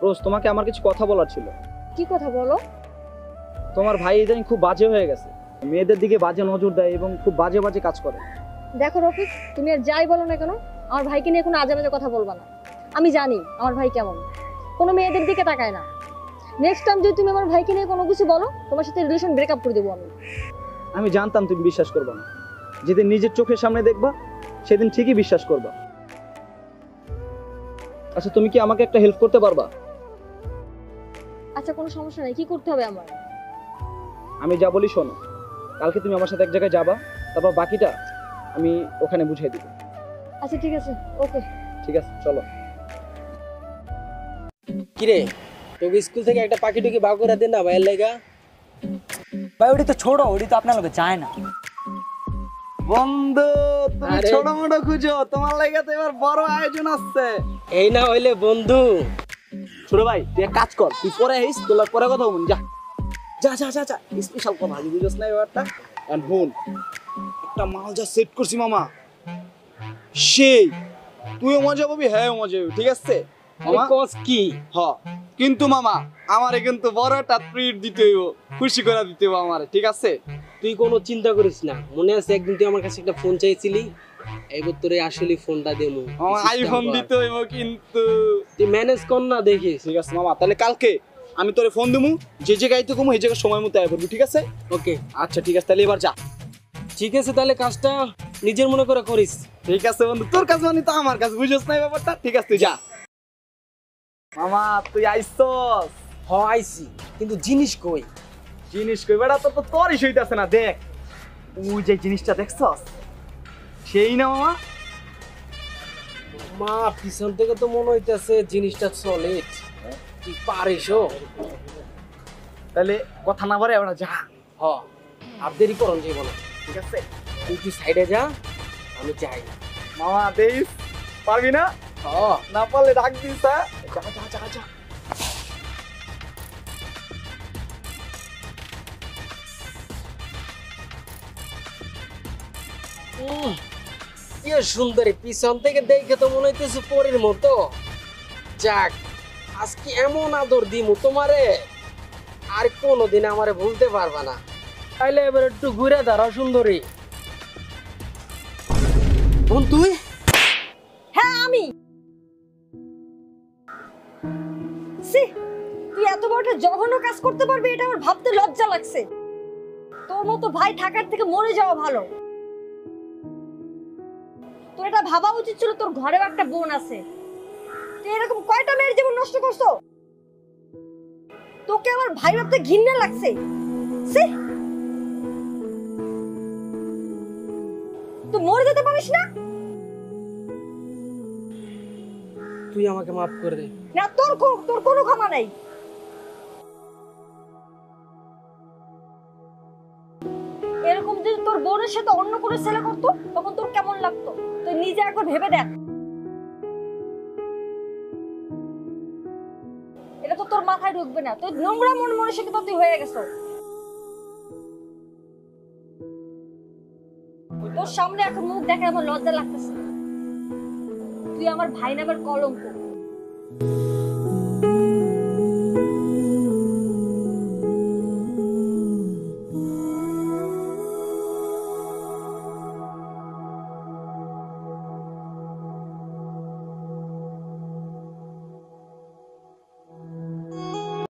রোজ তোমাকে আমার কিছু কথা বলার ছিল। কি কথা বলো? তোমার ভাই ইদানিং খুব বাজে হয়ে গেছে, মেয়েদের দিকে বাজে নজর দেয় এবং খুব বাজে বাজে কাজ করে। দেখো রফিক, তুমি আর যাই বলো না কেন, আমার ভাইকে নিয়ে কোনো আজে বাজে কথা বলবা না। আমি জানি আমার ভাই কেমন, কোনো মেয়েদের দিকে তাকায় না। নেক্সট টাইম যদি তুমি আমার ভাইকে নিয়ে কোনো কিছু বলো, তোমার সাথে রিলেশন ব্রেকআপ করে দেবো আমি। আমি জানতাম তুমি বিশ্বাস করবা না, যেদিন নিজের চোখের সামনে দেখবা সেদিন ঠিকই বিশ্বাস করবা। আচ্ছা, তুমি কি আমাকে একটা হেল্প করতে পারবা? আচ্ছা, কোনো সমস্যা নেই, কি করতে হবে আমার? আমি যা বলি শোনো, কালকে তুমি আমার সাথে এক জায়গায় যাবা, তারপর বাকিটা আমি ওখানে বুঝিয়ে দিব। আচ্ছা ঠিক আছে, ওকে। ঠিক আছে, চলো। কিরে, তোকে স্কুল থেকে একটা পাখি টুকি বাউ করে দেন না ভাইয়ের লেগা। ভাই ওটি তো ছোট, ওটি তো আপনার লোকে চায় না। বন্ধু, তুমি ছোট মোটো খুঁজো, তোমার লাগা তো এবার বড় আয়োজন আছে। এই না হইলে বন্ধু। ছোট ভাই, তুই এক কাজ কর, তুই পরে আইস, তোলা পরে কথা বলুন। যা যা যা যা যা, স্পেশাল কথা বুঝছ না ব্যাপারটা। এন্ড হুন, একটা মাল যা সেট করছি মামা, সেই তুইও মজা পাবি, হ্যাঁ মজা পাবি, ঠিক আছে মামা? কস কি? হ্যাঁ, কিন্তু মামা আমারে কিন্তু বড় একটা ট্রিট দিতে হইব, খুশি করে দিতে হইব আমারে, ঠিক আছে? তুই কোনো চিন্তা করিস না, মনে আছে একদিন তুই আমার কাছে একটা ফোন চাইছিলি, এইবার তোরে আসলে ফোনটা দেবো। আমার আইফোন দিতে হইব, কিন্তু তুই ম্যানেজ কর না দেখিস। ঠিক আছে মামা, তাহলে কালকে আমি তোরে ফোন দিমু, যে জায়গায় তো কমু এই জায়গায় সময় মতো আয় পড়বি, ঠিক আছে? ওকে আচ্ছা ঠিক আছে, তাহলে এবার যা। ঠিক আছে, তাহলে কাজটা নিজের মনে করে করিস। ঠিক আছে বন্ধু, তোর কাছে মানে তো আমার কাছে, বুঝছ না ব্যাপারটা? ঠিক আছে, তুই যা। মামা তুই আইছস? হ আইছি, কিন্তু জিনিস কই? জিনিস কই বেটা, তো তোরই সইতাছে না। দেখ, ওই যে জিনিসটা দেখছস, সেই না মামা? মা পিছন থেকে তো মনে হইতেছে জিনিসটা সলিড, তুই পারিস। তাহলে কথা না বলে এবার যা। হ, আর দেরি করন যাইব না, ঠিক আছে? তুই সাইডে যা, আমি যাই। মামা দেইস, পারবি না? হ, না পারলে ডাক দিস। হ্যাঁ, যা যা যা যা। কি সুন্দরী, পিছন থেকে দেখে তো মনে হইতেছে পরীর মতো। যাক, আজকে এমন আদর দিমু তোমারে, আর কোনোদিন আমারে ভুলতে পারবা না। তাইলে এবার একটু ঘুরে দাঁড়াও সুন্দরী। বোন তুই? হ্যাঁ আমি। সি, তুই এত বড় একটা জঘন্য কাজ করতে পারবি, এটা আমার ভাবতে লজ্জা লাগছে। তোর মতো ভাই থাকার থেকে মরে যাওয়া ভালো। তোর এটা ভাবা উচিত ছিল, তোর ঘরেও একটা বোন আছে। তুই এরকম কয়টা মেয়ের জীবন নষ্ট করছো? তোকে আমার ভাই ভাবতে ঘৃণা লাগছে। সি, তুই মরে যেতে পারিস না? তুই আমাকে মাফ করে দে। না, তোর কোনো ক্ষমা নাই। এরকম যদি তোর বোনের সাথে অন্য কোনো ছেলে করতো, তখন তোর কেমন লাগতো তুই নিজে একবার ভেবে দেখ। এটা তো তোর মাথায় ঢুকবে না। তুই নোংরা মন মানসিকতা তুই হয়ে গেছো। তোর সামনে এখন মুখ দেখে আমার লজ্জা লাগতেছে। তুই আমার ভাই নামের কলঙ্ক।